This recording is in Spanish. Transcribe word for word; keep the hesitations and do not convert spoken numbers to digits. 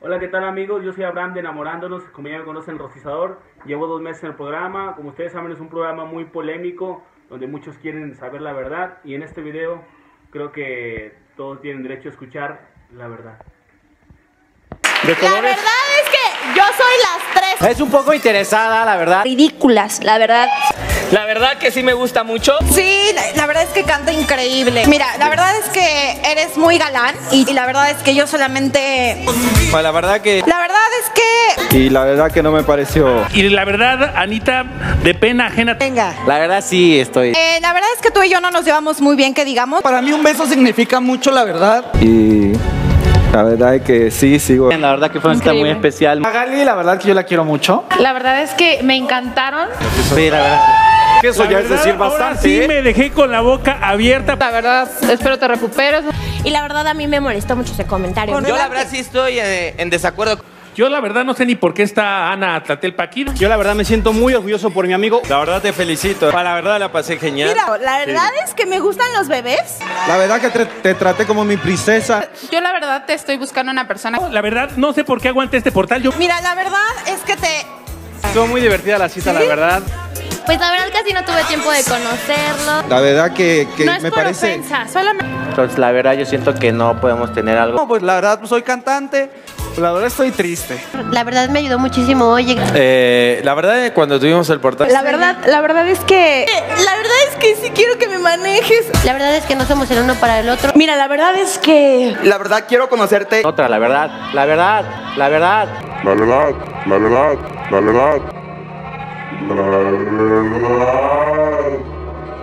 Hola, ¿qué tal amigos? Yo soy Abraham de Enamorándonos, como ya me conocen, Rocizador. Llevo dos meses en el programa. Como ustedes saben, es un programa muy polémico, donde muchos quieren saber la verdad. Y en este video creo que todos tienen derecho a escuchar la verdad. ¿De colores? La verdad es que yo soy las tres. Es un poco interesada, la verdad. Ridículas, la verdad. La verdad que sí me gusta mucho. Sí, la, la verdad es que canta increíble. Mira, la verdad es que eres muy galán y, y la verdad es que yo solamente... Pues la verdad que... La verdad es que... Y la verdad que no me pareció... Y la verdad, Anita, de pena ajena. Venga. La verdad sí estoy... Eh, la verdad es que tú y yo no nos llevamos muy bien, que digamos. Para mí un beso significa mucho, la verdad. Y la verdad es que sí, sigo... La verdad que fue una cita muy especial. Magali, la verdad que yo la quiero mucho. La verdad es que me encantaron. Sí, la verdad. Que eso La ya verdad, es decir ahora bastante. sí ¿eh? me dejé con la boca abierta. La verdad, espero te recuperes. Y la verdad a mí me molestó mucho ese comentario. Yo la verdad sí estoy eh, en desacuerdo. Yo la verdad no sé ni por qué está Ana Tlatelpa aquí. Yo la verdad me siento muy orgulloso por mi amigo. La verdad te felicito. La verdad la pasé genial. Mira, la verdad es que me gustan los bebés. La verdad que te, te traté como mi princesa. Yo la verdad te estoy buscando una persona. La verdad, no sé por qué aguante este portal. Yo... Mira, la verdad es que te... Estuvo muy divertida la cita, ¿Sí? la verdad. Pues la verdad casi no tuve tiempo de conocerlo. La verdad que, que No es me por parece... ofensa, solamente... Entonces la verdad yo siento que no podemos tener algo. No, pues la verdad pues, soy cantante. Pues, la verdad estoy triste. La verdad me ayudó muchísimo. Oye, Eh, la verdad cuando tuvimos el portal... La verdad, la verdad es que... La verdad es que sí quiero que me manejes. la verdad es que no somos el uno para el otro. Mira, la verdad es que... La verdad quiero conocerte. Otra, la verdad, la verdad, la verdad. La verdad, la verdad, la verdad. La verdad.